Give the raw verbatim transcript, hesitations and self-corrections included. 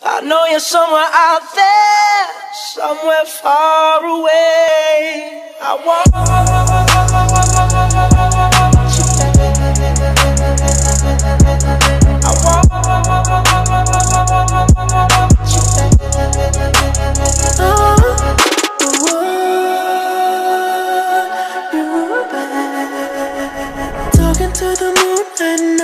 I know you're somewhere out there, somewhere far away. I want you back. I want you back. Oh, you back. Talking to the moon and